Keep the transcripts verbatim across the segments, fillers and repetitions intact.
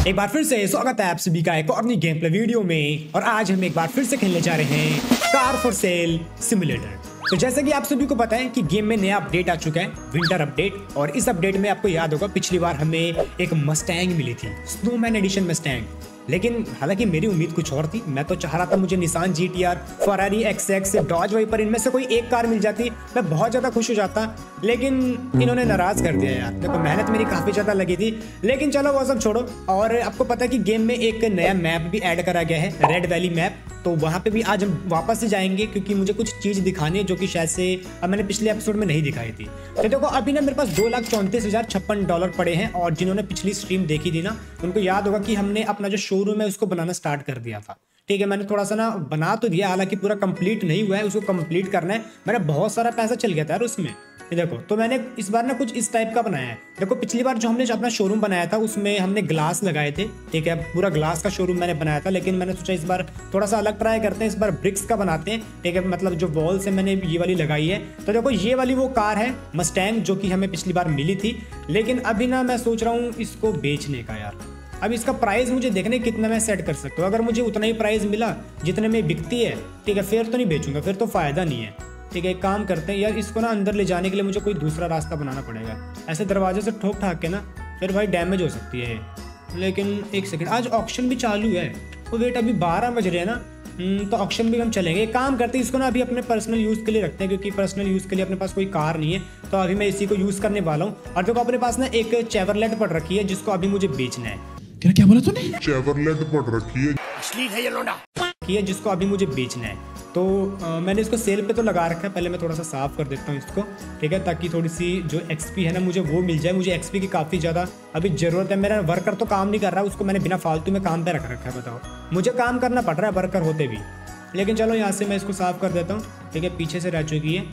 एक बार फिर से स्वागत है आप सभी का एक और नई गेम प्ले वीडियो में। और आज हम एक बार फिर से खेलने जा रहे हैं कार फॉर सेल सिमुलेटर। तो जैसे कि आप सभी को पता है कि गेम में नया अपडेट आ चुका है, विंटर अपडेट। और इस अपडेट में आपको याद होगा पिछली बार हमें एक मस्टैंग मिली थी, स्नोमैन एडिशन मस्टैंग। लेकिन हालांकि मेरी उम्मीद कुछ और थी। मैं तो चाह रहा था मुझे Nissan G T R, Ferrari X X, Dodge Viper, इनमें से कोई एक कार मिल जाती, मैं बहुत ज़्यादा खुश हो जाता। लेकिन इन्होंने नाराज़ कर दिया यार। देखो मेहनत मेरी काफ़ी ज़्यादा लगी थी, लेकिन चलो वो सब छोड़ो। और आपको पता है कि गेम में एक नया मैप भी ऐड करा गया है, रेड वैली मैप। तो वहाँ पे भी आज हम वापस से जाएंगे क्योंकि मुझे कुछ चीज़ दिखानी है जो कि शायद से अब मैंने पिछले एपिसोड में नहीं दिखाई थी। तो देखो अभी ना मेरे पास दो लाख चौंतीस हज़ार छप्पन डॉलर पड़े हैं। और जिन्होंने पिछली स्ट्रीम देखी थी ना, उनको याद होगा कि हमने अपना जो शोरूम है उसको बनाना स्टार्ट कर दिया था। ठीक है, मैंने थोड़ा सा ना बना तो दिया, हालांकि पूरा कंप्लीट नहीं हुआ है, उसको कंप्लीट करना है। मेरा बहुत सारा पैसा चल गया था यार उसमें। ये देखो, तो मैंने इस बार ना कुछ इस टाइप का बनाया है। देखो पिछली बार जो हमने जो अपना शोरूम बनाया था उसमें हमने ग्लास लगाए थे। ठीक है, पूरा ग्लास का शोरूम मैंने बनाया था। लेकिन मैंने सोचा इस बार थोड़ा सा अलग ट्राई करते हैं, इस बार ब्रिक्स का बनाते हैं। ठीक है, मतलब जो वॉल से मैंने ये वाली लगाई है। तो देखो ये वाली वो कार है मस्टैंग जो कि हमें पिछली बार मिली थी। लेकिन अभी ना मैं सोच रहा हूँ इसको बेचने का यार। अब इसका प्राइस मुझे देखने कितना मैं सेट कर सकता हूँ। अगर मुझे उतना ही प्राइस मिला जितने में बिकती है, ठीक है, फिर तो नहीं बेचूंगा, फिर तो फायदा नहीं है। ठीक है, एक काम करते हैं यार, इसको ना अंदर ले जाने के लिए मुझे कोई दूसरा रास्ता बनाना पड़ेगा। ऐसे दरवाजे से ठोक ठाक के ना फिर भाई डैमेज हो सकती है। लेकिन एक सेकंड, आज ऑक्शन भी चालू है। तो वेट, अभी बारह बज रहे हैं ना, तो ऑक्शन भी हम चलेंगे। एक काम करते हैं, इसको ना अभी अपने पर्सनल यूज़ के लिए रखते हैं क्योंकि पर्सनल यूज़ के लिए अपने पास कोई कार नहीं है। तो अभी मैं इसी को यूज़ करने वाला हूँ। और देखो अपने पास ना एक चेवरलेट पड़ रखी है जिसको अभी मुझे बेचना है। क्या क्या बोला तूने? चेवरलेट पड़ रखी है, असली है ये लोंडा की है जिसको अभी मुझे बेचना है। तो आ, मैंने इसको सेल पे तो लगा रखा है। पहले मैं थोड़ा सा साफ कर देता हूँ इसको, ठीक है, ताकि थोड़ी सी जो एक्सपी है ना मुझे वो मिल जाए। मुझे एक्सपी की काफ़ी ज़्यादा अभी ज़रूरत है। मेरा वर्कर तो काम नहीं कर रहा, उसको मैंने बिना फालतू में काम पे रख रखा है। बताओ, मुझे काम करना पड़ रहा है वर्कर होते भी। लेकिन चलो यहाँ से मैं इसको साफ़ कर देता हूँ। ठीक है, पीछे से रह चुकी है।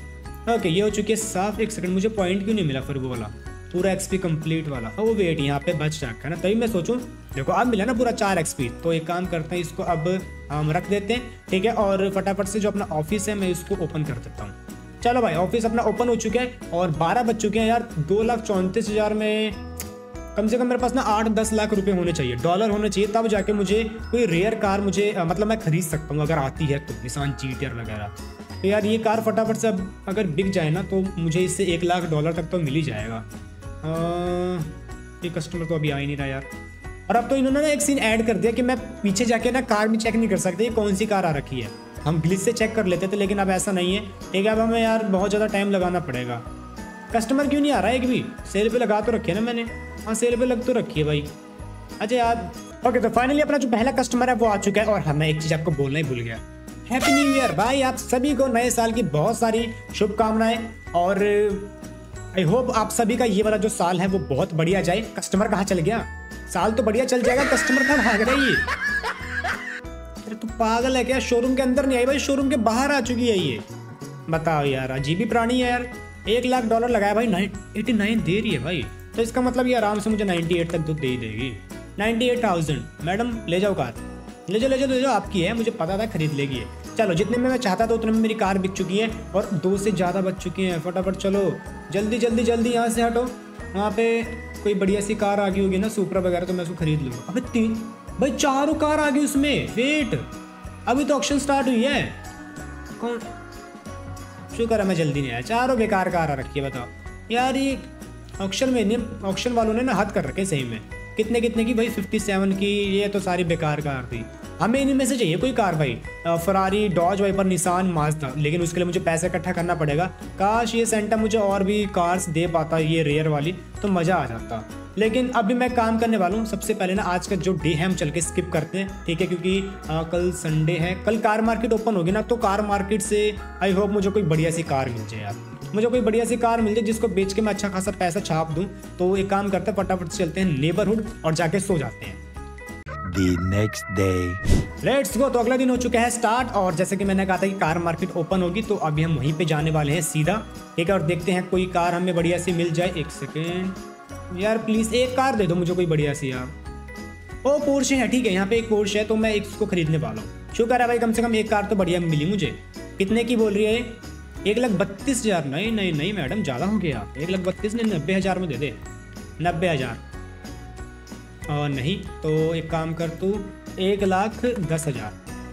ओके, ये हो चुकी है साफ। एक सेकंड, मुझे पॉइंट क्यों नहीं मिला फिर वो वाला पूरा एक्सपी कंप्लीट वाला? ओ वेट, यहाँ पे बच रखा है ना, तभी मैं सोचूं। देखो अब मिला ना पूरा चार एक्सपी। तो एक काम करते हैं, इसको अब हम रख देते हैं। ठीक है, और फटाफट से जो अपना ऑफिस है मैं इसको ओपन कर देता हूँ। चलो भाई, ऑफिस अपना ओपन हो चुका है और बारह बज चुके हैं यार। दो लाख चौंतीस हज़ार में कम से कम मेरे पास ना आठ दस लाख रुपए होने चाहिए, डॉलर होने चाहिए, तब जाके मुझे कोई रेयर कार मुझे आ, मतलब मैं खरीद सकता हूँ अगर आती है तो, निसान जी टी आर वगैरह। तो यार ये कार फटाफट से अब अगर बिक जाए ना तो मुझे इससे एक लाख डॉलर तक तो मिल ही जाएगा। ये कस्टमर तो अभी आ ही नहीं रहा यार। और अब तो इन्होंने ना एक सीन ऐड कर दिया कि मैं पीछे जाके ना कार भी चेक नहीं कर सकते ये कौन सी कार आ रखी है। हम ग्लिच से चेक कर लेते थे, लेकिन अब ऐसा नहीं है। ठीक है, अब हमें यार बहुत ज़्यादा टाइम लगाना पड़ेगा। कस्टमर क्यों नहीं आ रहा है? एक भी सेल पे लगा तो रखी है ना मैंने। हाँ, सेल पे लग तो रखी है भाई। अच्छा यार, ओके, तो फाइनली अपना जो पहला कस्टमर है वो आ चुका है। और हाँ, मैं एक चीज़ आपको बोलना ही भूल गया, हैप्पी न्यू ईयर भाई। आप सभी को नए साल की बहुत सारी शुभकामनाएं। और आई होप आप सभी का ये वाला जो साल है वो बहुत बढ़िया जाए। कस्टमर कहाँ चल गया? साल तो बढ़िया चल जाएगा, कस्टमर कहाँ भाग रहा है ये? अरे तू पागल है क्या? शोरूम के अंदर नहीं आई भाई, शोरूम के बाहर आ चुकी है ये। बताओ यार, अजीब ही प्राणी है यार। एक लाख डॉलर लगाया भाई, नाइन एटी नाइन दे रही है भाई। तो इसका मतलब ये आराम से मुझे नाइन्टी एट तक तो दे ही देगी। नाइन्टी एट थाउजेंड मैडम, ले जाओ कार, ले जाओ ले जाओ ले जाओ, आपकी है, मुझे पता था खरीद लेगी। चलो, जितने में मैं चाहता था उतने में मेरी कार बिक चुकी है और दो से ज़्यादा बच चुकी हैं। फटाफट चलो, जल्दी जल्दी जल्दी यहाँ से हटो। वहाँ पे कोई बढ़िया सी कार आ गई होगी ना, सुपरा वगैरह, तो मैं उसको खरीद लूँगा। अबे तीन भाई, चारों कार आ गई उसमें। वेट, अभी तो ऑक्शन स्टार्ट हुई है। कौन? शुक्र है मैं जल्दी नहीं आया, चारों बेकार कार आ रखी है। बताओ यार, ये ऑक्शन में ऑक्शन वालों ने ना हद कर रखे सही में। कितने कितने की भाई? फिफ्टी सेवन की। ये तो सारी बेकार कार थी। हमें इनमें से चाहिए कोई कार भाई, Ferrari, Dodge Viper, Nissan, Mazda. लेकिन उसके लिए मुझे पैसे इकट्ठा करना पड़ेगा। काश ये सेंटा मुझे और भी कार्स दे पाता, ये रेयर वाली, तो मज़ा आ जाता। लेकिन अभी मैं काम करने वाला हूँ। सबसे पहले ना आज का जो डे है हम चल के स्किप करते हैं। ठीक है, क्योंकि आ, कल संडे है, कल कार मार्केट ओपन होगी ना, तो कार मार्केट से आई होप मुझे कोई बढ़िया सी कार मिल जाए यार। मुझे कोई बढ़िया सी कार मिल जाए जिसको बेच के मैं अच्छा खासा पैसा छाप दूँ। तो एक काम करते हैं, फटाफट से चलते हैं नेबरहुड और जाके सो जाते हैं। The next day. Let's go. तो अगला दिन हो चुका है स्टार्ट। और जैसे कि मैंने कहा था कि कार मार्केट ओपन होगी, तो अभी हम वहीं पे जाने वाले हैं सीधा। ठीक है, और देखते हैं कोई कार हमें बढ़िया सी मिल जाए। एक सेकेंड यार, प्लीज़ एक कार दे दो मुझे कोई बढ़िया सी यार। ओ पोर्शे है, ठीक है, यहाँ पे एक पोर्शे है, तो मैं इसको खरीदने वाला हूँ। शुक्र है भाई, कम से कम एक कार तो बढ़िया मिली मुझे। कितने की बोल रही है? एक लाख बत्तीस हज़ार नहीं नहीं नहीं मैडम, ज़्यादा हो गया। एक लाख बत्तीस नहीं, नब्बे हज़ार में दे दे। नब्बे हज़ार और नहीं तो एक काम कर तू, एक लाख दस हज़ार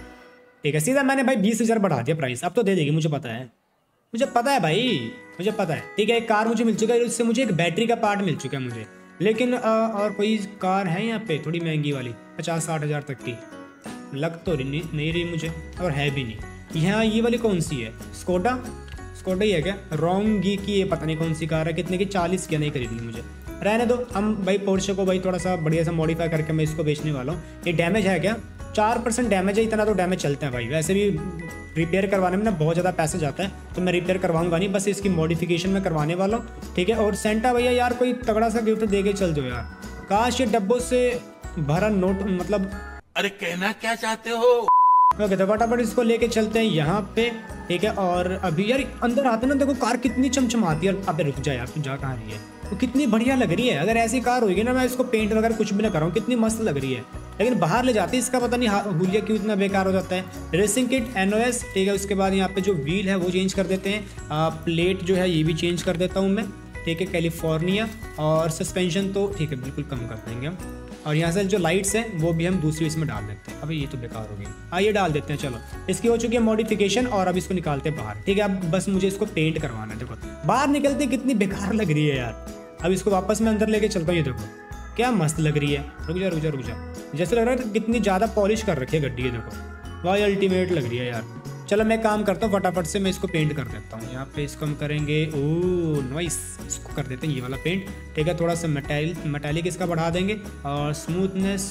ठीक है। सीधा मैंने भाई बीस हज़ार बढ़ा दिया प्राइस, अब तो दे देगी, मुझे पता है, मुझे पता है भाई, मुझे पता है। ठीक है, एक कार मुझे मिल चुका है, उससे मुझे एक बैटरी का पार्ट मिल चुका है मुझे। लेकिन आ, और कोई कार है यहाँ पे थोड़ी महंगी वाली, पचास साठ हज़ार तक की, लग तो नहीं, नहीं रही मुझे, और है भी नहीं। यहाँ ये वाली कौन सी है, स्कोडा, स्कोडा ही है क्या, रोंगी की, ये पता नहीं कौन सी कार है, कितने की, चालीस की, नहीं खरीदनी मुझे, रहने दो। हम भाई पोर्शे को भाई थोड़ा सा बढ़िया सा मॉडिफाई करके मैं इसको बेचने वाला हूँ। ये डैमेज है क्या, चार परसेंट डैमेज है, इतना तो डैमेज चलता है भाई। वैसे भी रिपेयर करवाने में ना बहुत ज़्यादा पैसा जाता है, तो मैं रिपेयर करवाऊंगा नहीं, बस इसकी मॉडिफिकेशन मैं करवाने वाला हूँ। ठीक है, और सेंटा भैया यार कोई तगड़ा सा गिफ्ट दे के चल दो यार, काश ये डब्बों से भरा नोट, मतलब अरे कहना क्या चाहते हो? ओके तो फटाफट इसको लेके चलते हैं यहाँ पे। ठीक है, और अभी यार अंदर आते ना, देखो कार कितनी चमचमाती है। अबे रुक जा यार, तू जा कहाँ रही है, तो कितनी बढ़िया लग रही है। अगर ऐसी कार होगी ना, मैं इसको पेंट वगैरह कुछ भी ना कराऊँ, कितनी मस्त लग रही है। लेकिन बाहर ले जाती है, इसका पता नहीं हुलिया क्यों इतना बेकार हो जाता है। रेसिंग किट, एनओएस, ठीक है, उसके बाद यहाँ पे जो व्हील है वो चेंज कर देते हैं, आ, प्लेट जो है ये भी चेंज कर देता हूँ मैं। ठीक है, कैलिफोर्निया, और सस्पेंशन तो ठीक है बिल्कुल कम कर देंगे हम। और यहाँ से जो लाइट्स हैं वो भी हम दूसरी इसमें डाल देते हैं। अभी ये तो बेकार हो गई, हाँ ये डाल देते हैं। चलो, इसकी हो चुकी है मॉडिफिकेशन, और अब इसको निकालते हैं बाहर। ठीक है, अब बस मुझे इसको पेंट करवाना है। देखो बाहर निकलते कितनी बेकार लग रही है यार। अब इसको वापस मैं अंदर लेके चलता हूँ, ये देखो क्या मस्त लग रही है। रुक जा रुक जा रुक जा, जैसे लग रहा है कितनी ज़्यादा पॉलिश कर रखी है गड्डी है, देखो वाह अल्टीमेट लग रही है यार। चलो मैं काम करता हूँ, फटाफट से मैं इसको पेंट कर देता हूँ। यहाँ पे इसको हम करेंगे, ओ नाइस, इसको कर देते हैं ये वाला पेंट। ठीक है, थोड़ा सा मेटाइल मेटालिक इसका बढ़ा देंगे, और स्मूथनेस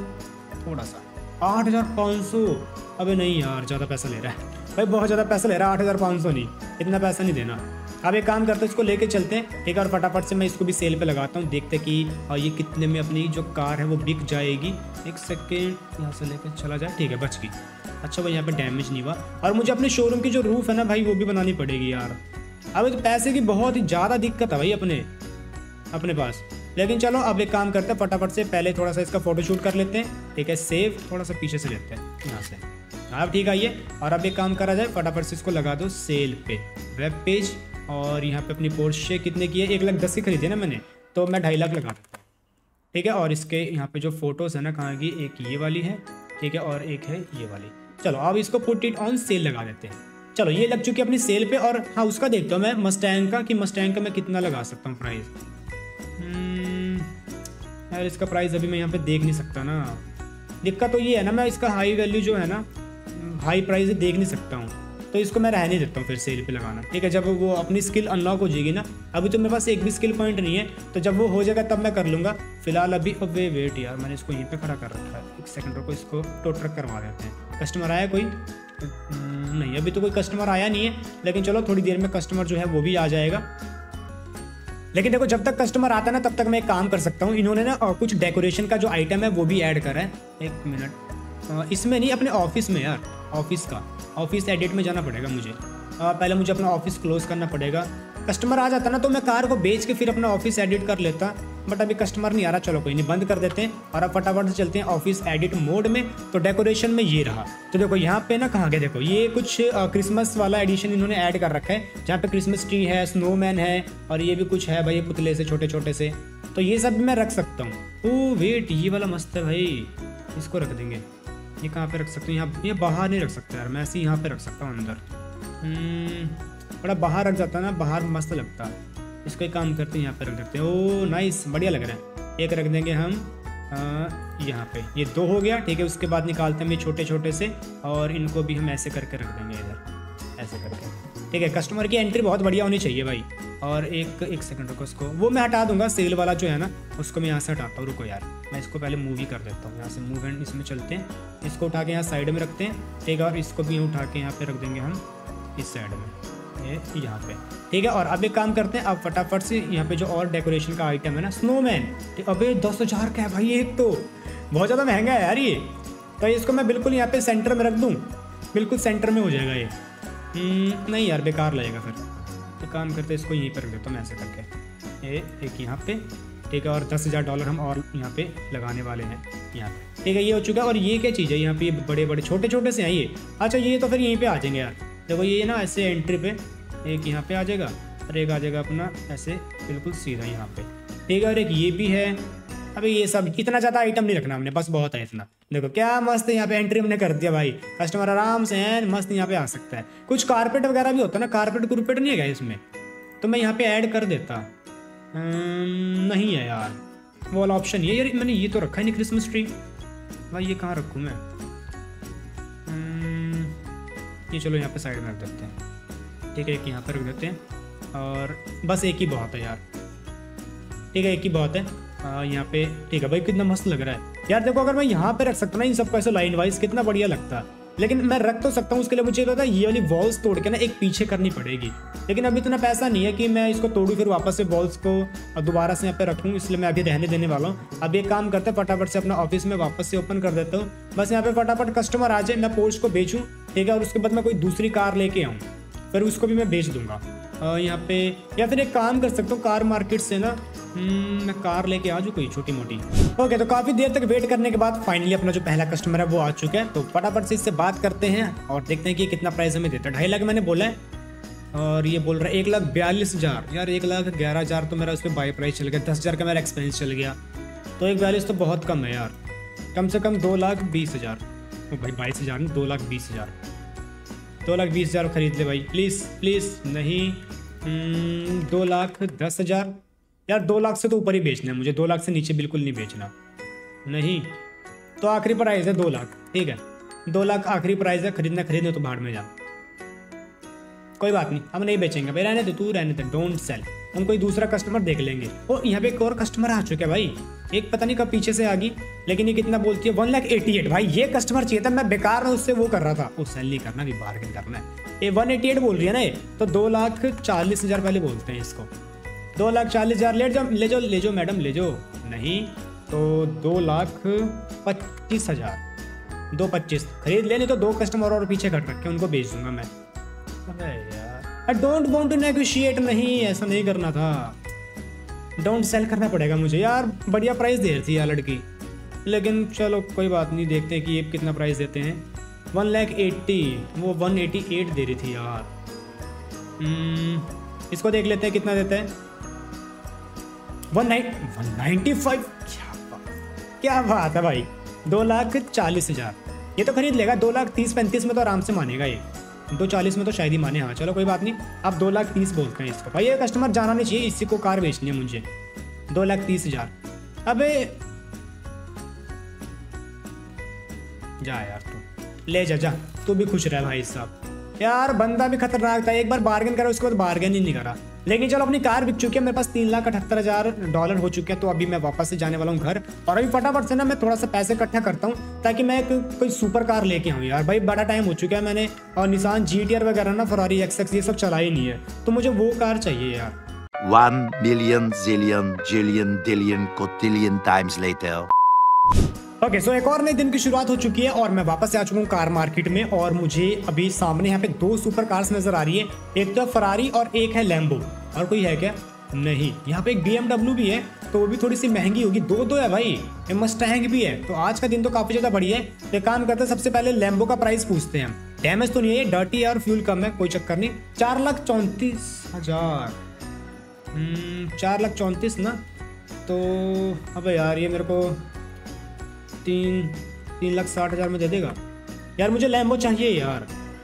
थोड़ा सा, आठ हज़ार पाँच सौ। अबे नहीं यार, ज़्यादा पैसा ले रहा है भाई, बहुत ज़्यादा पैसा ले रहा है, आठ हज़ार पाँच सौ नहीं, इतना पैसा नहीं देना। अब एक काम करते हैं, इसको लेके चलते हैं। ठीक है, और फटाफट से मैं इसको भी सेल पे लगाता हूँ, देखते कि ये कितने में अपनी जो कार है वो बिक जाएगी। एक सेकेंड, यहाँ से लेकर चला जाए। ठीक है, बच गई। अच्छा भाई यहाँ पे डैमेज नहीं हुआ। और मुझे अपने शोरूम की जो रूफ है ना भाई, वो भी बनानी पड़ेगी यार। अब तो पैसे की बहुत ही ज़्यादा दिक्कत है भाई अपने अपने पास। लेकिन चलो अब एक काम करते हैं, फटाफट से पहले थोड़ा सा इसका फोटोशूट कर लेते हैं। ठीक है, सेव थोड़ा सा पीछे से लेते हैं यहाँ से, अब ठीक आइए। और अब एक काम करा जाए, फटाफट से इसको लगा दो सेल पे, वेब पेज। और यहाँ पे अपनी पोर्शे कितने की है, एक लाख दस की खरीदी है ना मैंने, तो मैं ढाई लाख लगा देता हूँ। ठीक है, और इसके यहाँ पे जो फोटोज़ है ना, कहाँ की, एक ये वाली है, ठीक है, और एक है ये वाली। चलो अब इसको पुट इट ऑन सेल लगा देते हैं। चलो ये लग चुकी है अपनी सेल पे। और हाँ, उसका देखता हूँ मैं मस्टैंग का, कि मस्टैंग का मैं कितना लगा सकता हूँ प्राइस। यार इसका प्राइस अभी मैं यहाँ पे देख नहीं सकता ना, दिक्कत तो ये है ना, मैं इसका हाई वैल्यू जो है ना, हाई प्राइस देख नहीं सकता हूँ, तो इसको मैं रहने देता हूँ फिर सेल पे लगाना। ठीक है, जब वो अपनी स्किल अनलॉक हो जाएगी ना, अभी तो मेरे पास एक भी स्किल पॉइंट नहीं है, तो जब वो हो जाएगा तब मैं कर लूँगा। फिलहाल अभी अब वे वेट यार, मैंने इसको यहीं पे खड़ा कर रखा है, एक सेकंड रुको, इसको टो ट्रक करवा देते हैं। कस्टमर आया कोई? नहीं, अभी तो कोई कस्टमर आया नहीं है, लेकिन चलो थोड़ी देर में कस्टमर जो है वो भी आ जाएगा। लेकिन देखो जब तक कस्टमर आता है ना, तब तक मैं एक काम कर सकता हूँ। इन्होंने ना कुछ डेकोरेशन का जो आइटम है वो भी ऐड करा है। एक मिनट, इसमें नहीं, अपने ऑफिस में यार, ऑफिस का ऑफिस एडिट में जाना पड़ेगा मुझे। आ, पहले मुझे अपना ऑफिस क्लोज करना पड़ेगा। कस्टमर आ जाता ना तो मैं कार को बेच के फिर अपना ऑफिस एडिट कर लेता, बट अभी कस्टमर नहीं आ रहा। चलो कोई नहीं, बंद कर देते हैं और अब फटाफट से चलते हैं ऑफिस एडिट मोड में। तो डेकोरेशन में ये रहा, तो देखो यहाँ पे ना कहाँ गया, देखो ये कुछ क्रिसमस वाला एडिशन इन्होंने ऐड कर रखा है, जहाँ पे क्रिसमस ट्री है, स्नोमैन है, और ये भी कुछ है भाई पुतले से छोटे छोटे से, तो ये सब भी मैं रख सकता हूँ। ओह वेट, ये वाला मस्त है भाई, इसको रख देंगे। ये कहाँ पे रख सकते हैं? यहाँ, ये बाहर नहीं रख सकता यार, मैं ऐसे यहाँ पे रख सकता हूँ अंदर। बड़ा बाहर रख जाता है ना, बाहर मस्त लगता है। इसको एक काम करते हैं, यहाँ पे रख देते हैं। ओह नाइस, बढ़िया लग रहा है। एक रख देंगे हम यहाँ पे, ये दो हो गया। ठीक है, उसके बाद निकालते हैं ये छोटे छोटे से, और इनको भी हम ऐसे करके रख देंगे इधर, ऐसे करके। ठीक है, कस्टमर की एंट्री बहुत बढ़िया होनी चाहिए भाई। और एक एक सेकंड रुको, उसको वो मैं हटा दूंगा, सेल वाला जो है ना उसको मैं यहाँ से हटाता हूँ। रुको यार, मैं इसको पहले मूव ही कर देता हूँ। यहाँ से मूव एंड इसमें चलते हैं, इसको उठा के यहाँ साइड में रखते हैं। ठीक है, और इसको भी उठा के यहाँ पे रख देंगे हम इस साइड में, ये यहाँ पे। ठीक है, और अब एक काम करते हैं, अब फटाफट से यहाँ पे जो और डेकोरेशन का आइटम है ना, स्नोमैन, अबे दस हज़ार का है भाई, एक तो बहुत ज़्यादा महंगा है यार ये। तो इसको मैं बिल्कुल यहाँ पे सेंटर में रख दूँ, बिल्कुल सेंटर में हो जाएगा ये। नहीं यार, बेकार लगेगा फिर। तो काम करते हैं, इसको यहीं पर रख देता हूँ मैं ऐसे करके, ये एक यहाँ पे। ठीक है, और दस हज़ार डॉलर हम और यहाँ पे लगाने वाले हैं यहाँ पे। ठीक है, ये हो चुका है। और ये क्या चीज़ है यहाँ पे, ये बड़े बड़े छोटे छोटे से हैं ये। अच्छा, ये तो फिर यहीं पे आ जाएंगे यार। देखो ये ना ऐसे एंट्री पे एक यहाँ पे आ जाएगा, और एक आ जाएगा अपना ऐसे बिल्कुल सीधा यहाँ पे। ठीक है, और एक ये भी है। अभी ये सब इतना ज़्यादा आइटम नहीं रखना हमने, बस बहुत है इतना। देखो क्या मस्त यहाँ पे एंट्री हमने कर दिया भाई, कस्टमर आराम से एन मस्त यहाँ पे आ सकता है। कुछ कारपेट वगैरह भी होता है ना, कारपेट कुरपेट नहीं है क्या इसमें, तो मैं यहाँ पे ऐड कर देता। नहीं है यार वो वाला ऑप्शन, ये यार मैंने ये तो रखा ही नहीं क्रिसमस ट्री भाई, ये कहाँ रखूँ मैं? ये चलो यहाँ पे साइड में रख देते हैं, ठीक है, एक यहाँ पर रख देते हैं और बस एक ही बहुत है यार, ठीक है एक ही बहुत है यहाँ पे, ठीक है भाई। कितना मस्त लग रहा है यार, देखो अगर मैं यहाँ पे रख सकता ना इन सबको ऐसे लाइन वाइज, कितना बढ़िया लगता, लेकिन मैं रख तो सकता हूँ, उसके लिए मुझे होता है ये वाली वॉल्स तोड़ के ना एक पीछे करनी पड़ेगी, लेकिन अभी इतना पैसा नहीं है कि मैं इसको तोड़ूँ फिर वापस से वॉल्स को दोबारा से यहाँ पे रखूँ, इसलिए मैं अभी रहने देने वाला हूँ। अब एक काम करते हैं, फटाफट से अपना ऑफिस में वापस से ओपन कर देता हूँ, बस यहाँ पे फटाफट कस्टमर आ जाए, मैं पोर्च को बेचूँ, ठीक है, और उसके बाद मैं कोई दूसरी कार लेके आऊँ, फिर उसको भी मैं बेच दूंगा यहाँ पे। या फिर एक काम कर सकता हूँ, कार मार्केट से ना मैं कार लेके आ जाऊँ कोई छोटी मोटी। ओके, तो काफ़ी देर तक वेट करने के बाद फाइनली अपना जो पहला कस्टमर है वो आ चुका है, तो फटाफट से इससे बात करते हैं और देखते हैं कि कितना प्राइस हमें देता है। ढाई लाख मैंने बोला है और ये बोल रहा है एक लाख बयालीस हज़ार यार, एक लाख ग्यारह हज़ार तो मेरा उस पर बाई प्राइस चल गया, दस हज़ार का मेरा एक्सपेंस चल गया, तो एक बयालीस तो बहुत कम है यार, कम से कम दो लाख बीस हज़ार भाई, बाईस हज़ार नहीं, दो लाख बीस हज़ार दो लाख बीस हज़ार खरीद ले भाई प्लीज़ प्लीज़। नहीं दो लाख दस हज़ार यार, दो लाख से तो ऊपर ही बेचना है मुझे, दो लाख से नीचे बिल्कुल नहीं बेचना। नहीं तो आखिरी प्राइस है दो लाख, ठीक है दो लाख आखिरी प्राइस है, खरीदना खरीदना तो बाहर में जा, कोई बात नहीं हम नहीं बेचेंगे भाई, रहने दे तू रहने दे, डोंट सेल, हम कोई दूसरा कस्टमर देख लेंगे। ओ यहाँ पे एक और कस्टमर आ चुका है भाई, एक पता नहीं कब पीछे से आ गई, लेकिन ये कितना बोलती है वन लाख एटी एट भाई, ये कस्टमर चाहिए था, मैं बेकार में उससे वो कर रहा था, वो सेल नहीं करना भी बार्गेन करना है। ये वन एटी एट बोल रही है ना, तो दो लाख चालीस हज़ार पहले बोलते हैं इसको, दो लाख चालीस हज़ार ले जाओ ले जाओ ले जाओ मैडम ले जाओ। नहीं तो दो लाख पच्चीस हज़ार दो पच्चीस खरीद ले, नहीं तो दो कस्टमर और पीछे कट रखे उनको बेच दूंगा मैं। अरे यार I don't want to negotiate, नहीं ऐसा नहीं करना था, डोंट सेल करना पड़ेगा मुझे यार, बढ़िया प्राइस दे रही थी यार लड़की, लेकिन चलो कोई बात नहीं, देखते हैं कि ये कितना प्राइस देते हैं। वन लाख एट्टी वो वन एटी एट दे रही थी यार, इसको देख लेते हैं कितना देते हैं, one nine one ninety five क्या बात है भाई, दो लाख चालीस हज़ार ये तो खरीद लेगा, दो लाख तीस पैंतीस में तो आराम से मानेगा ये, दो चालीस में तो शायद ही माने, हाँ चलो कोई बात नहीं, अब दो लाख तीस बोलते हैं इसको भाई, ये कस्टमर जाना नहीं चाहिए, इसी को कार बेचनी है मुझे, दो लाख तीस हज़ार अबे जा यार तू ले जा जा, तू भी खुश रह भाई साहब, यार बंदा भी खतरनाक था, एक बार बार्गेन करा उसके बाद बार्गेन ही नहीं करा, लेकिन चलो अपनी कार बिक चुकी है, मेरे पास तीन लाख अठहत्तर हज़ार डॉलर हो चुके हैं, तो अभी मैं वापस से जाने वाला हूँ घर, और अभी फटाफट से ना मैं थोड़ा सा पैसे इकट्ठा करता हूँ ताकि मैं एक कोई सुपर कार लेके आऊँ यार, भाई बड़ा टाइम हो चुका है मैंने और निसान जी टी आर वगैरह ना, फरारी एक्स एक्स ये सब चला ही नहीं है, तो मुझे वो कार चाहिए यार। One million zillion jillion dillion cotillion times later. Okay okay, so so एक और नए दिन की शुरुआत हो चुकी है और मैं वापस से आ चुका हूँ कार मार्केट में, और मुझे अभी सामने यहाँ पे दो सुपर कार्स नजर आ रही है, एक तो फरारी और एक है लैम्बो, और कोई है क्या? नहीं, यहाँ पे एक बी एम डब्ल्यू भी है, तो वो भी थोड़ी सी महंगी होगी, दो दो है भाई, ये मस्टैंग भी है, तो आज का दिन तो काफी ज्यादा बढ़िया है। तो एक काम करते हैं, सबसे पहले लैम्बो का प्राइस पूछते हैं, डैमेज तो नहीं है, डर्टी है और फ्यूल कम है, कोई चक्कर नहीं। चार लाख चौंतीस हजार चार लाख चौंतीस ना, तो अबे यार ये मेरे को तीन तीन लाख साठ हजार में दे देगा यार, मुझे लैम्बो चाहिए यार।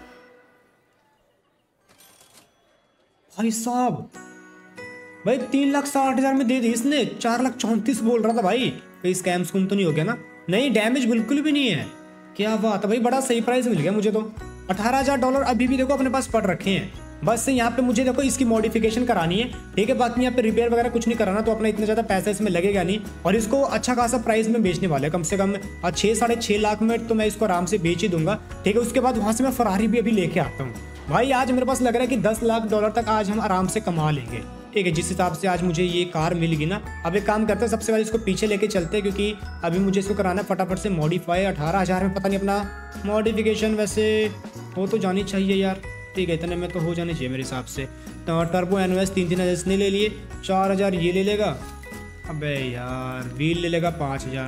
भाई साहब भाई तीन लाख साठ हजार में दे दी इसने, चार लाख चौंतीस बोल रहा था भाई, कोई स्कैम स्कूम तो नहीं हो गया ना? नहीं, डैमेज बिल्कुल भी नहीं है, क्या बात है भाई, बड़ा सही प्राइस मिल गया मुझे तो। अठारह हजार डॉलर अभी भी देखो अपने पास पड़ रखे हैं, बस से यहाँ पे मुझे देखो इसकी मॉडिफिकेशन करानी है, ठीक है, बाकी यहाँ पे रिपेयर वगैरह कुछ नहीं कराना, तो अपना इतना ज्यादा पैसा इसमें लगेगा नहीं, और इसको अच्छा खासा प्राइस में बेचने वाले, कम से कम छह साढ़े छह लाख में तो मैं इसको आराम से बेच ही दूंगा, ठीक है। उसके बाद वहां से मैं फरारी भी अभी लेके आता हूँ भाई, आज मेरे पास लग रहा है कि दस लाख डॉलर तक आज हम आराम से कमा लेंगे, ठीक है, जिस हिसाब से आज मुझे ये कार मिलेगी ना। अब एक काम करते हैं, सबसे पहले इसको पीछे लेके चलते हैं, क्योंकि अभी मुझे इसको कराना है फटाफट से मॉडिफाई। अठारह हज़ार में पता नहीं अपना मॉडिफिकेशन वैसे हो तो जानी चाहिए यार, ठीक है, इतने में तो हो जानी चाहिए मेरे हिसाब से। तो टर्बो एन ओ एस तीन तीन हज़ार इसने ले लिए, चार हज़ार ये ले लेगा, अबे यार व्हील ले लेगा पाँच हज़ार,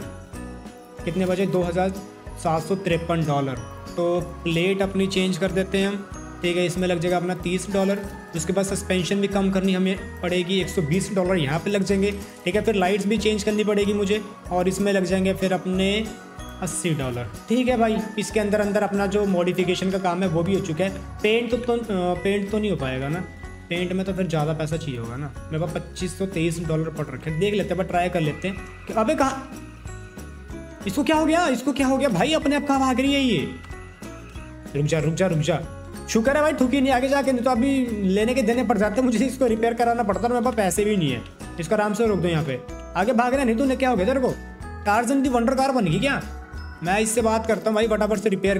कितने बजे? दो हज़ार सात सौ तिरपन डॉलर। तो प्लेट अपनी चेंज कर देते हैं हम, ठीक है, इसमें लग जाएगा अपना तीस डॉलर। उसके बाद सस्पेंशन भी कम करनी हमें पड़ेगी, एक सौ बीस डॉलर यहाँ पे लग जाएंगे। ठीक है, फिर लाइट्स भी चेंज करनी पड़ेगी मुझे, और इसमें लग जाएंगे फिर अपने अस्सी डॉलर। ठीक है भाई, इसके अंदर अंदर अपना जो मॉडिफिकेशन का काम है वो भी हो चुका है। पेंट तो, तो पेंट तो नहीं हो पाएगा ना, पेंट में तो फिर ज़्यादा पैसा चाहिए होगा ना। मेरे पास पच्चीस सौ तेईस डॉलर पड़ रखे, देख लेते हैं, बट ट्राई कर लेते हैं कि अबे कहाँ, इसको क्या हो गया, इसको क्या हो गया भाई, अपने आप कहाँ भाग रही है ये। रुक जा रुक जा रुक जा, शुक्र है भाई ठुकी नहीं आगे जाके, नहीं तो अभी लेने के देने पड़ जाते, मुझे इसको रिपेयर कराना पड़ता और मेरे पास पैसे भी नहीं है। इसको आराम से रोक दो यहाँ पे, आगे भाग रहे नहीं तो क्या हो गया तेरे को, टार्जन दी वंडर कार बन गई क्या। मैं इससे बात करता हूँ भाई, फटाफट से रिपेयर।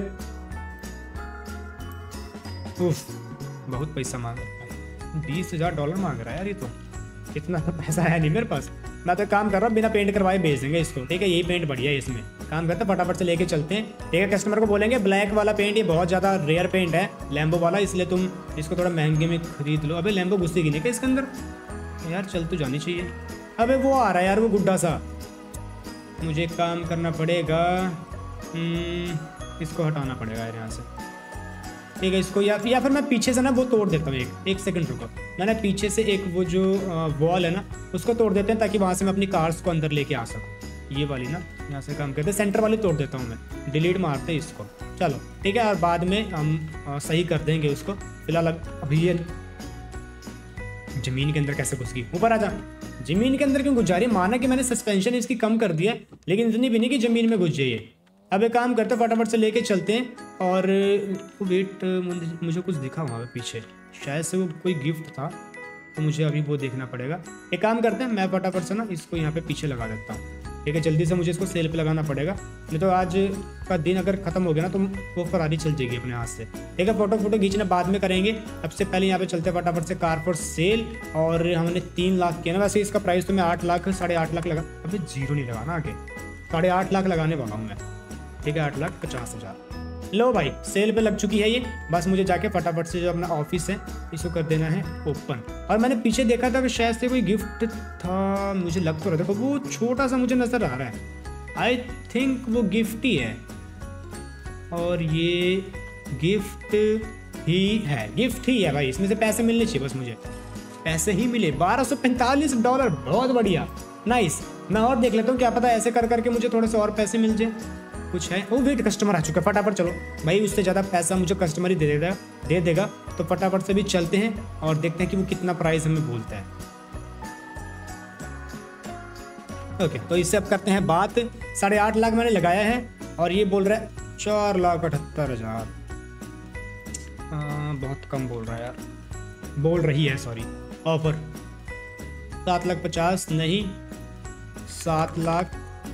उफ, बहुत पैसा मांग रहा है, बीस हजार डॉलर मांग रहा है यार, ये तो इतना तो पैसा है नहीं मेरे पास। मैं तो काम कर रहा हूँ, बिना पेंट करवाए भेज देंगे इसको। ठीक है, यही पेंट बढ़िया है, इसमें काम करते फटाफट से लेके चलते हैं। ठीक है, कस्टमर को बोलेंगे ब्लैक वाला पेंट ये बहुत ज़्यादा रेयर पेंट है, लैम्बो वाला, इसलिए तुम इसको थोड़ा महंगे में खरीद लो। अबे लैम्बो घुसेगी नहीं क्या इसके अंदर यार, चल तो जानी चाहिए। अबे वो आ रहा है यार, वो गुड्डा सा, मुझे काम करना पड़ेगा, इसको हटाना पड़ेगा यार यहाँ से। ठीक है, इसको या या फिर मैं पीछे से ना वो तोड़ देता हूँ, एक एक सेकंड रुको, मैंने पीछे से एक वो जो वॉल है ना उसको तोड़ देते हैं, ताकि वहाँ से मैं अपनी कार्स को अंदर लेके आ सकूँ। ये वाली ना यहाँ से काम करते हैं, सेंटर वाली तोड़ देता हूँ मैं, डिलीट मारते हैं इसको। चलो ठीक है, और बाद में हम आ, सही कर देंगे उसको। फिलहाल अभी ये जमीन के अंदर कैसे घुस गई, ऊपर आ जा। जमीन के अंदर क्यों घुस जा रही है, माना कि मैंने सस्पेंशन इसकी कम कर दिया, लेकिन इतनी भी नहीं कि जमीन में घुस जाइए। अब एक काम करते फटाफट से लेके चलते हैं। और वेट, मुझे कुछ दिखा वहाँ पे पीछे, शायद से वो कोई गिफ्ट था, तो मुझे अभी वो देखना पड़ेगा। एक काम करते हैं, मैं फटाफट से ना इसको यहाँ पे पीछे लगा देता हूँ। ठीक है, जल्दी से मुझे इसको सेल पे लगाना पड़ेगा, नहीं तो आज का दिन अगर खत्म हो गया ना तो वो फरारी चल जाएगी अपने हाथ से। ठीक है, फोटो फोटो खींचना बाद में करेंगे, सबसे पहले यहाँ पे चलते हैं फटाफट से कार फॉर सेल। और हमने तीन लाख किया ना, वैसे इसका प्राइस तो मैं आठ लाख साढ़े आठ लाख लगा, अभी जीरो नहीं लगाना आगे, साढ़े आठ लाख लगाने वाला हूँ मैं। ठीक है, आठ लाख पचास हज़ार लो भाई, सेल पे लग चुकी है ये। बस मुझे जाके फटाफट से जो अपना ऑफिस है इसको कर देना है ओपन। और मैंने पीछे देखा था कि शायद से कोई गिफ्ट था, मुझे लग तो रहा था, वो छोटा सा मुझे नजर आ रहा है, आई थिंक वो गिफ्ट ही है। और ये गिफ्ट ही है, गिफ्ट ही है भाई, इसमें से पैसे मिलने चाहिए, बस मुझे पैसे ही मिले। बारह सौ पैंतालीस डॉलर, बहुत बढ़िया, नाइस। मैं और देख लेता हूँ, क्या पता ऐसे कर करके मुझे थोड़े से और पैसे मिल जाए, कुछ है। ओ वेट, कस्टमर आ चुका है, फटाफट चलो भाई, उससे ज़्यादा पैसा मुझे कस्टमर ही दे देगा दे देगा तो फटाफट से भी चलते हैं और देखते हैं कि वो कितना प्राइस हमें बोलता है। ओके, तो इससे अब करते हैं बात। साढ़े आठ लाख मैंने लगाया है और ये बोल रहा है चार लाख अठहत्तर हज़ार, बहुत कम बोल रहा है यार, बोल रही है सॉरी। ऑफर सात लाख पचास, नहीं सात लाख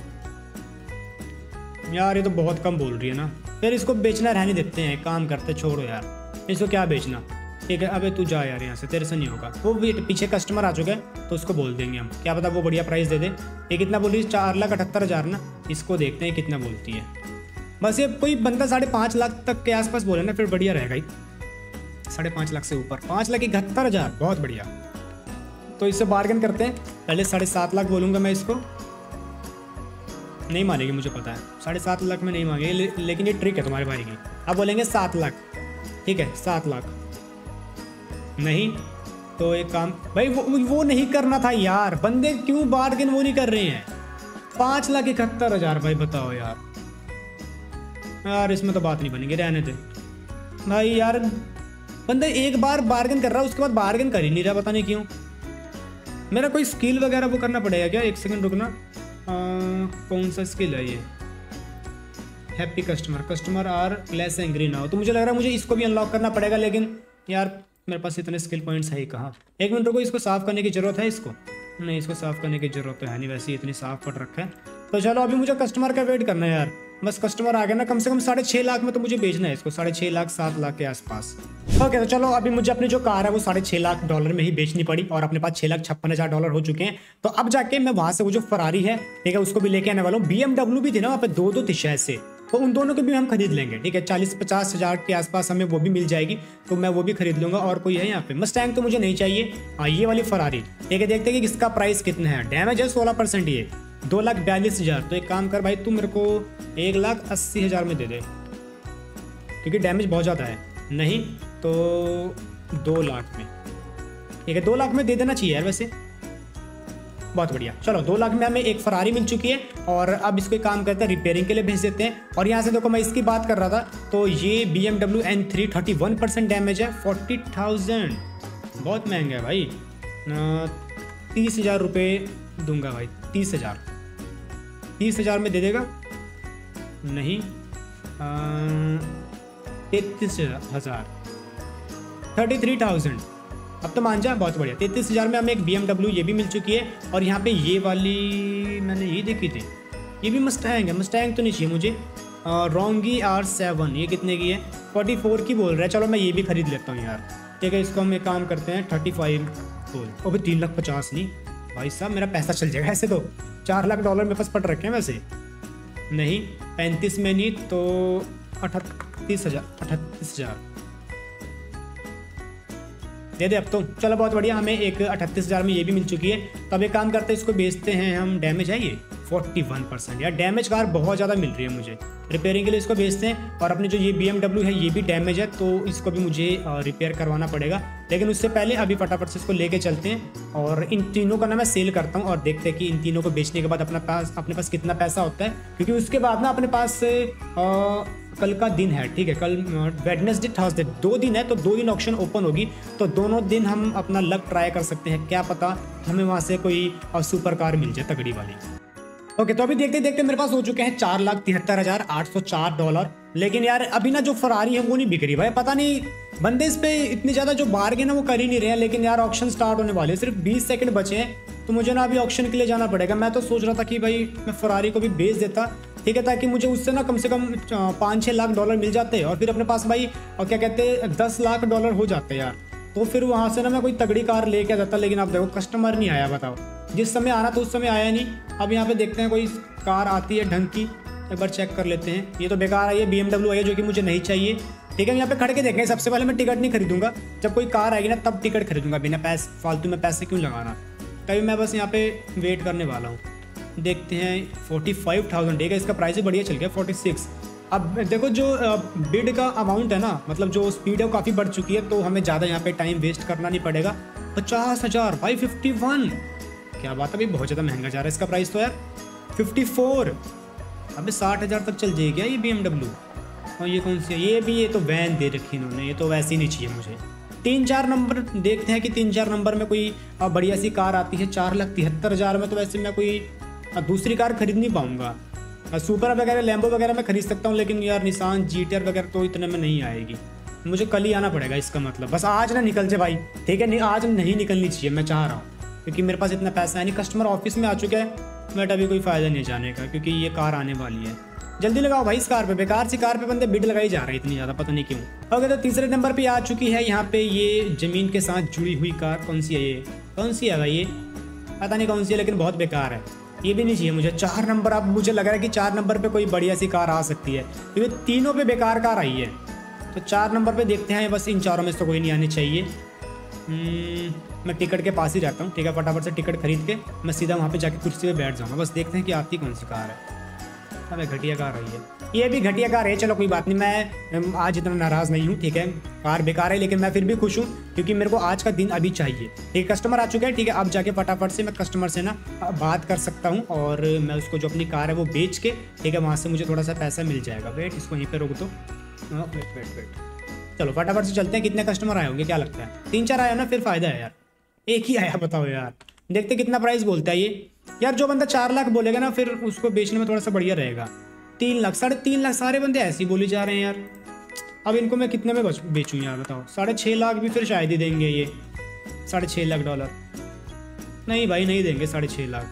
यार, ये तो बहुत कम बोल रही है ना, फिर इसको बेचना रहने देते हैं, काम करते, छोड़ो यार, इसको क्या बेचना। ठीक है, अबे तू जा यार यहाँ से, तेरे से नहीं होगा। वो भी पीछे कस्टमर आ चुका है तो उसको बोल देंगे हम, क्या पता वो बढ़िया प्राइस दे दे। ये कितना बोल रही है, चार लाख अठहत्तर हज़ार ना, इसको देखते हैं कितना बोलती है। बस ये कोई बंदा साढ़े पाँच लाख तक के आसपास बोले ना, फिर बढ़िया रहेगा ही, साढ़े पाँच लाख से ऊपर, पाँच लाख इकहत्तर हज़ार, बहुत बढ़िया। तो इससे बार्गेन करते हैं, पहले साढ़े सात लाख बोलूँगा मैं, इसको नहीं मानेगी मुझे पता है, साढ़े सात लाख में नहीं मांगेगी, ले, लेकिन ये ट्रिक है तुम्हारे भाई की। अब बोलेंगे सात लाख, ठीक है सात लाख, नहीं तो एक काम भाई, वो वो नहीं करना था यार, बंदे क्यों बार्गेन वो नहीं कर रहे हैं। पाँच लाख इकहत्तर हज़ार भाई, बताओ यार, यार इसमें तो बात नहीं बनेगी, रहने दे भाई यार। बंदा एक बार बार्गेन कर रहा है, उसके बाद बार्गेन कर ही नहीं रहा, पता नहीं क्यों। मेरा कोई स्किल वगैरह वो करना पड़ेगा क्या, एक सेकंड रुकना। आ, कौन सा स्किल है ये, happy customer, customer are less angry now, तो मुझे लग रहा है मुझे इसको भी अनलॉक करना पड़ेगा, लेकिन यार मेरे पास इतने स्किल पॉइंट्स है ही कहाँ। एक मिनट रुको, इसको साफ करने की जरूरत है, इसको नहीं, इसको साफ करने की जरूरत तो है नहीं, वैसे ही इतनी साफ पट रखा है। तो चलो अभी मुझे कस्टमर का वेट करना है यार, बस कस्टमर आ गया ना, कम से कम साढ़े छः लाख में तो मुझे बेचना है इसको, साढ़े छः लाख सात लाख के आसपास। ओके, तो चलो अभी मुझे अपनी जो कार है वो साढ़े छः लाख डॉलर में ही बेचनी पड़ी, और अपने पास छः लाख छप्पन हज़ार डॉलर हो चुके हैं। तो अब जाके मैं वहाँ से वो जो फरारी है, ठीक है, उसको भी लेके आने वाला हूँ। बी एम डब्ल्यू भी थी ना वहाँ पे, दो दो थी शायद से, तो उन दोनों को भी हम खरीद लेंगे। ठीक है, चालीस पचास हज़ार के आसपास हमें वो भी मिल जाएगी, तो मैं वो भी खरीद लूँगा। और कोई है यहाँ पे, मस्टैंग तो मुझे नहीं चाहिए, हाँ ये वाली फरारी। ठीक है, देखते हैं कि इसका प्राइस कितना है। डैमेज है सोलह परसेंट, ये दो लाख बयालीस हज़ार। तो एक काम कर भाई, तू मेरे को एक लाख अस्सी हज़ार में दे दे, क्योंकि डैमेज बहुत ज़्यादा है। नहीं तो दो लाख में, ठीक है दो लाख में दे देना चाहिए यार वैसे, बहुत बढ़िया। चलो दो लाख में हमें एक फरारी मिल चुकी है और अब इसको एक काम करते हैं रिपेयरिंग के लिए भेज देते हैं। और यहाँ से देखो मैं इसकी बात कर रहा था, तो ये B M W N three thirty one percent damage है, फोर्टी थाउजेंड बहुत महंगा है भाई। तीस हज़ार रुपये दूंगा भाई, तीस हज़ार तीस हज़ार में दे देगा नहीं, तैतीस हज़ार थर्टी थ्री थाउजेंड अब तो मान जा, बहुत बढ़िया। तैतीस हज़ार में हमें एक बी एम डब्ल्यू ये भी मिल चुकी है। और यहाँ पे ये वाली मैंने ये देखी थी, ये भी मस्टैंग है, मस्टैंग तो नहीं चाहिए मुझे। रोंगी आर सेवन ये कितने की है, फोर्टी फोर की बोल रहा है, चलो मैं ये भी खरीद लेता हूँ यार, ठीक है। इसको हम एक काम करते हैं थर्टी फाइव बोल, ओ भाई तीन लाख पचास नहीं भाई साहब, मेरा पैसा चल जाएगा ऐसे तो। चार लाख डॉलर मेरे पास पट रखे हैं वैसे, नहीं पैंतीस में नहीं तो अठतीस हज़ार अठतीस हज़ार दे दे अब तो, चलो बहुत बढ़िया। हमें एक अठतीस हज़ार में ये भी मिल चुकी है। तब एक काम करते हैं, इसको बेचते हैं हम। डैमेज है ये फोर्टी वन परसेंट यार, डैमेज कार बहुत ज़्यादा मिल रही है मुझे। रिपेयरिंग के लिए इसको बेचते हैं। और अपने जो ये बी एम डब्ल्यू है ये भी डैमेज है, तो इसको भी मुझे रिपेयर करवाना पड़ेगा। लेकिन उससे पहले अभी फटाफट से इसको लेके चलते हैं और इन तीनों का ना मैं सेल करता हूँ और देखते हैं कि इन तीनों को बेचने के बाद अपना पास अपने पास कितना पैसा होता है। क्योंकि उसके बाद ना अपने पास आ, कल का दिन है, ठीक है, कल वेडनेसडे थर्सडे दो दिन है, तो दो दिन ऑक्शन ओपन होगी, तो दोनों दिन हम अपना लक ट्राई कर सकते हैं। क्या पता हमें वहाँ से कोई सुपर कार मिल जाए तगड़ी वाली। ओके तो अभी देखते देखते मेरे पास हो चुके हैं चार लाख तिहत्तर हजार आठ सौ चार डॉलर। लेकिन यार अभी ना जो फरारी है वो नहीं बिक रही भाई, पता नहीं बंदे इस पे इतनी ज़्यादा जो बार्गेन है वो कर ही नहीं रहे हैं। लेकिन यार ऑक्शन स्टार्ट होने वाले, सिर्फ बीस सेकंड बचे हैं, तो मुझे ना अभी ऑक्शन के लिए जाना पड़ेगा। मैं तो सोच रहा था कि भाई मैं फरारी को भी बेच देता, ठीक है, ताकि मुझे उससे ना कम से कम पाँच छः लाख डॉलर मिल जाते और फिर अपने पास भाई और क्या कहते हैं दस लाख डॉलर हो जाते यार। तो फिर वहाँ से ना मैं कोई तगड़ी कार लेके आ जाता। लेकिन अब देखो कस्टमर नहीं आया, बताओ जिस समय आना तो उस समय आया नहीं। अब यहाँ पे देखते हैं कोई कार आती है ढंग की, एक बार चेक कर लेते हैं। ये तो बेकार आई है, बी एम डब्ल्यू आई है जो कि मुझे नहीं चाहिए, ठीक है। यहाँ पे खड़ के देखें, सबसे पहले मैं टिकट नहीं खरीदूंगा, जब कोई कार आएगी ना तब टिकट खरीदूंगा, बिना पैसे फालतू में पैसे क्यों लगाना। तभी मैं बस यहाँ पे वेट करने वाला हूँ। देखते हैं फोर्टी फाइव थाउजेंड ठीक है, इसका प्राइस भी बढ़िया चल गया फोर्टी सिक्स। अब देखो जो बिड का अमाउंट है ना, मतलब जो स्पीड है वो काफ़ी बढ़ चुकी है, तो हमें ज़्यादा यहाँ पे टाइम वेस्ट करना नहीं पड़ेगा। पचास हज़ार भाई फिफ्टी वन, क्या बात है भाई, बहुत ज़्यादा महंगा जा रहा है इसका प्राइस तो यार। फिफ्टी फोर अभी साठ हज़ार तक चल जाएगी क्या ये बी एम डब्ल्यू। और ये कौन सी है, ये भी ये तो वैन दे रखी इन्होंने, ये तो वैसे ही नहीं चाहिए मुझे। तीन चार नंबर देखते हैं कि तीन चार नंबर में कोई बढ़िया सी कार आती है। चार लाख तिहत्तर हज़ार में तो वैसे मैं कोई दूसरी कार खरीद नहीं पाऊंगा। सुपर वगैरह लैम्बो वगैरह मैं खरीद सकता हूँ, लेकिन यार निसान जी टी आर वगैरह तो इतने में नहीं आएगी। मुझे कल ही आना पड़ेगा, इसका मतलब बस आज ना निकल जाए भाई, ठीक है। नहीं आज नहीं निकलनी चाहिए, मैं चाह रहा हूँ, क्योंकि मेरे पास इतना पैसा है नहीं। कस्टमर ऑफिस में आ चुका है, बट अभी कोई फ़ायदा नहीं जाने का, क्योंकि ये कार आने वाली है। जल्दी लगाओ भाई इस कार पे, बेकार सी कार पे बंदे बिड लगाई जा रहे हैं इतनी ज़्यादा, पता नहीं क्यों। ओके तो तीसरे नंबर पे आ चुकी है यहाँ पे ये ज़मीन के साथ जुड़ी हुई कार। कौन सी है ये, कौन सी है भाई ये, पता नहीं कौन सी है, लेकिन बहुत बेकार है, ये भी नहीं चाहिए मुझे। चार नंबर, अब मुझे लग रहा है कि चार नंबर पे कोई बढ़िया सी कार आ सकती है, क्योंकि तीनों पे बेकार कार आई है। तो चार नंबर पे देखते हैं, बस इन चारों में से तो कोई नहीं आनी चाहिए। मैं टिकट के पास ही जाता हूँ, ठीक है, फटाफट से टिकट खरीद के मैं सीधा वहाँ पे जाके कुर्सी पे बैठ जाऊँगा। बस देखते हैं कि आती कौन सी कार है। अबे घटिया कार आई है, ये भी घटिया कार है, चलो कोई बात नहीं, मैं आज इतना नाराज़ नहीं हूँ, ठीक है। कार बेकार है लेकिन मैं फिर भी खुश हूँ, क्योंकि मेरे को आज का दिन अभी चाहिए। ठीक, कस्टमर आ चुका है, ठीक है। अब जाके फटाफट से मैं कस्टमर से ना बात कर सकता हूँ और मैं उसको जो अपनी कार है वो बेच के, ठीक है, वहाँ से मुझे थोड़ा सा पैसा मिल जाएगा। वेट, इसको यहीं पर रोक दो, वेट वेट वेट चलो फटाफट से चलते हैं। कितने कस्टमर आए होंगे, क्या लगता है? तीन चार आया ना, फिर फ़ायदा है यार। एक ही आया, बताओ यार, देखते कितना प्राइस बोलता है ये। यार जो बंदा चार लाख बोलेगा ना, फिर उसको बेचने में थोड़ा सा बढ़िया रहेगा। तीन लाख साढ़े तीन लाख सारे बंदे ऐसे ही बोली जा रहे हैं यार। अब इनको मैं कितने में बेचूँ यार, बताओ? साढ़े छः लाख भी फिर शायद ही देंगे ये, साढ़े छः लाख डॉलर। नहीं भाई नहीं देंगे साढ़े छः लाख।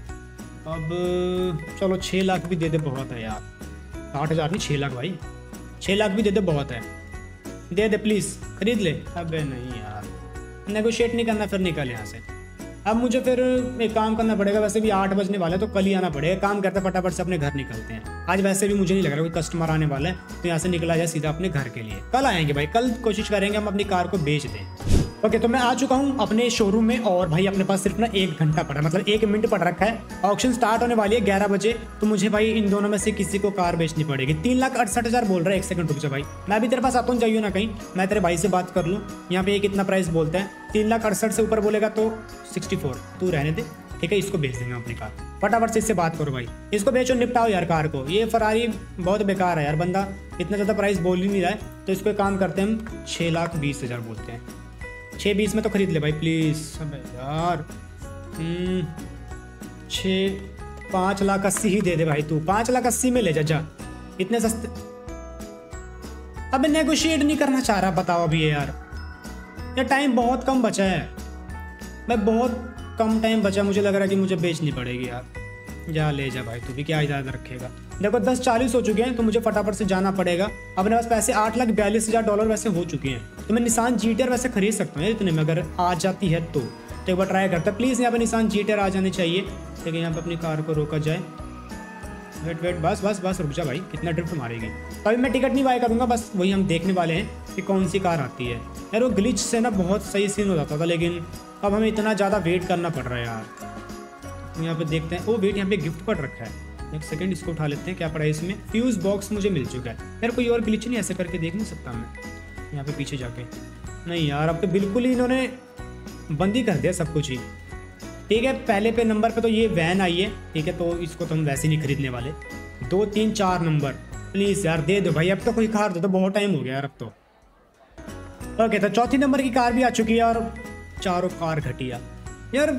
अब चलो छः लाख भी दे दे, बहुत है यार। आठ हज़ार नहीं, छः लाख भाई, छः लाख भी दे दे, बहुत है, दे दे प्लीज़, खरीद ले। अबे नहीं यार, नेगोशिएट नहीं करना, फिर निकल यहाँ से। अब मुझे फिर एक काम करना पड़ेगा, वैसे भी आठ बजने वाला है, तो कल ही आना पड़ेगा। काम करते फटाफट से अपने घर निकलते हैं। आज वैसे भी मुझे नहीं लग रहा कोई कस्टमर आने वाला है, तो यहाँ से निकला जाए सीधा अपने घर के लिए। कल आएंगे भाई, कल कोशिश करेंगे हम अपनी कार को बेच दें। ओके तो मैं आ चुका हूँ अपने शोरूम में और भाई अपने पास सिर्फ ना एक घंटा पड़ा, मतलब एक मिनट पड़ रखा है। ऑक्शन स्टार्ट होने वाली है ग्यारह बजे, तो मुझे भाई इन दोनों में से किसी को कार बेचनी पड़ेगी। तीन लाख अड़सठ हज़ार बोल रहा है। एक सेकंड रुक जा भाई, मैं भी तेरे पास आता हूँ, जाइयो ना कहीं, मैं तेरे भाई से बात कर लूँ। यहाँ पे ये कितना प्राइस बोलते हैं, तीन लाख अड़सठ से ऊपर बोलेगा तो सिक्सटी फोर तू रहने दे, ठीक है। इसको बेच देंगे अपनी कार, फटाफट से इससे बात करो भाई, इसको बेचो, निपटाओ यार कार को। ये फरारी बहुत बेकार है यार, बंदा इतना ज़्यादा प्राइस बोल ही नहीं रहा है। तो इसको एक काम करते हैं हम, छः लाख बीस हज़ार बोलते हैं। छः बीस में तो खरीद ले भाई प्लीज़। अबे यार छः पाँच लाख अस्सी ही दे दे भाई, तू पाँच लाख अस्सी में ले जा जा, इतने सस्ते। अब नेगोशिएट नहीं करना चाह रहा, बताओ अभी ये यार, ये टाइम बहुत कम बचा है, मैं बहुत कम टाइम बचा, मुझे लग रहा है कि मुझे बेचनी पड़ेगी यार। जा ले जा भाई, तू भी क्या इजाज़त रखेगा। देखो दस चालीस हो चुके हैं, तो मुझे फटाफट से जाना पड़ेगा। अपने पास पैसे आठ लाख बयालीस हज़ार डॉलर वैसे हो चुके हैं, तो मैं निसान जी टी आर वैसे खरीद सकता हूँ इतने में, अगर आ जाती है तो तो एक बार ट्राई करता है। प्लीज़ यहाँ पे निसान जी टी आर आ जानी चाहिए, ठीक है। यहाँ पे अपनी कार को रोका जाए। वेट वेट बस बस बस रुक जा भाई, कितना ड्रिफ्ट मारेगी। तो अभी मैं टिकट नहीं बाय करूँगा, बस वही हम देखने वाले हैं कि कौन सी कार आती है यार। वो ग्लिच से ना बहुत सही सीन हो जाता था, लेकिन अब हमें इतना ज़्यादा वेट करना पड़ रहा है यार। यहाँ पे देखते हैं, ओ वेट यहाँ पे गिफ्ट पड़ रखा है, एक सेकंड इसको उठा लेते हैं। क्या पड़ा है इसमें, फ्यूज़ बॉक्स मुझे मिल चुका है यार। कोई और ग्लिच नहीं ऐसे करके देख नहीं सकता मैं यहाँ पे पीछे जाके? नहीं यार, अब तो बिल्कुल ही इन्होंने बंदी कर दिया सब कुछ ही, ठीक है। पहले पे नंबर पे तो ये वैन आई है, ठीक है, तो इसको तो हम वैसे नहीं खरीदने वाले। दो तीन चार नंबर प्लीज़ यार दे दो भाई, अब तो कोई कार दे दो, बहुत टाइम हो गया यार अब तो। ओके तो चौथी नंबर की कार भी आ चुकी है और चारों कार घटिया यार,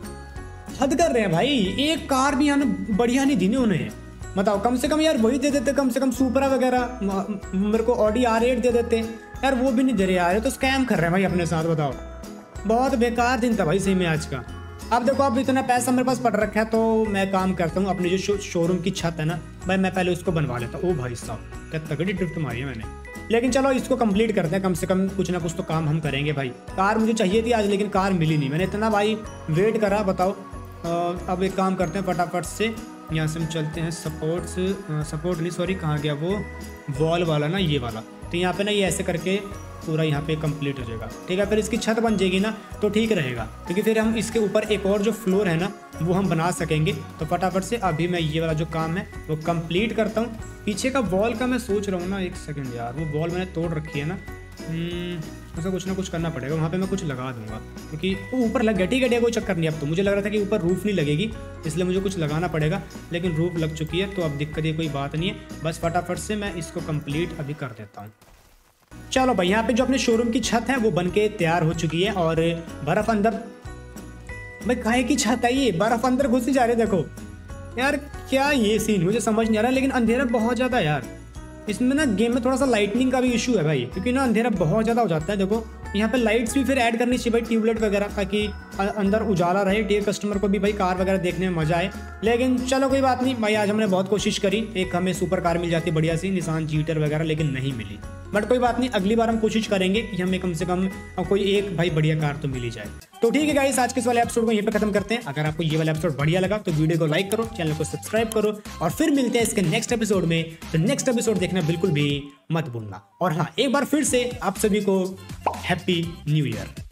हद कर रहे हैं भाई। एक कार भी यहाँ बढ़िया नहीं दी उन्हें, बताओ। कम से कम यार वही दे देते, कम से कम सुपरा वगैरह, मेरे को ऑडी आर एट दे देते यार, वो भी नहीं दे रहे यार। तो स्कैम कर रहे हैं भाई अपने साथ, बताओ। बहुत बेकार दिन था भाई सही में आज का। अब देखो अब इतना पैसा मेरे पास पड़ रखा है, तो मैं काम करता हूँ, अपनी जो शो, शोरूम की छत है ना भाई, मैं पहले उसको बनवा लेता हूँ। ओ भाई साहब क्या तगड़ी ड्रिफ्ट मारी है मैंने, लेकिन चलो इसको कंप्लीट करते हैं, कम से कम कुछ ना कुछ तो काम हम करेंगे भाई। कार मुझे चाहिए थी आज, लेकिन कार मिली नहीं, मैंने इतना भाई वेट करा, बताओ। अब एक काम करते हैं फटाफट से, यहाँ से हम चलते हैं सपोर्ट्स, सपोर्ट नहीं सॉरी, कहाँ गया वो वॉल वाला ना, ये वाला। तो यहाँ पे ना ये ऐसे करके पूरा यहाँ पे कंप्लीट हो जाएगा, ठीक है। फिर इसकी छत बन जाएगी ना तो ठीक रहेगा, क्योंकि फिर हम इसके ऊपर एक और जो फ्लोर है ना वो हम बना सकेंगे। तो फटाफट से अभी मैं ये वाला जो काम है वो कंप्लीट करता हूँ। पीछे का वॉल का मैं सोच रहा हूँ ना, एक सेकेंड यार, वो वॉल मैंने तोड़ रखी है ना, उसका कुछ ना कुछ करना पड़ेगा। वहाँ पे मैं कुछ लगा दूंगा, क्योंकि वो ऊपर लग गया, ठीक है, कोई चक्कर नहीं। अब तो मुझे लग रहा था कि ऊपर रूफ नहीं लगेगी, इसलिए मुझे कुछ लगाना पड़ेगा, लेकिन रूफ लग चुकी है, तो अब दिक्कत ये कोई बात नहीं है। बस फटाफट से मैं इसको कंप्लीट अभी कर देता हूँ। चलो भाई, यहाँ पे जो अपने शोरूम की छत है वो बन के तैयार हो चुकी है, और बर्फ अंदर, भाई काहे की छत है ये, बर्फ अंदर घुसी जा रही है। देखो यार क्या ये सीन, मुझे समझ नहीं आ रहा, लेकिन अंधेरा बहुत ज़्यादा यार। इसमें ना गेम में थोड़ा सा लाइटनिंग का भी इशू है भाई, क्योंकि ना अंधेरा बहुत ज़्यादा हो जाता है। देखो यहाँ पे लाइट्स भी फिर ऐड करनी चाहिए भाई, ट्यूबलाइट वगैरह, ताकि अंदर उजाला रहे, डियर कस्टमर को भी भाई कार वगैरह देखने में मजा आए। लेकिन चलो कोई बात नहीं भाई, आज हमने बहुत कोशिश करी, एक हमें सुपर कार मिल जाती बढ़िया सी निसान जी टी आर वगैरह, लेकिन नहीं मिली। बट कोई बात नहीं, अगली बार हम कोशिश करेंगे कि हमें कम से कम कोई एक भाई बढ़िया कार तो मिल ही जाए। तो ठीक है गाइस, आज के इस वाले एपिसोड को यहीं पे खत्म करते हैं। अगर आपको ये वाला एपिसोड बढ़िया लगा तो वीडियो को लाइक करो, चैनल को सब्सक्राइब करो, और फिर मिलते हैं इसके नेक्स्ट एपिसोड में। तो नेक्स्ट एपिसोड देखना बिल्कुल भी मत भूलना। और हाँ, एक बार फिर से आप सभी को हैप्पी न्यू ईयर।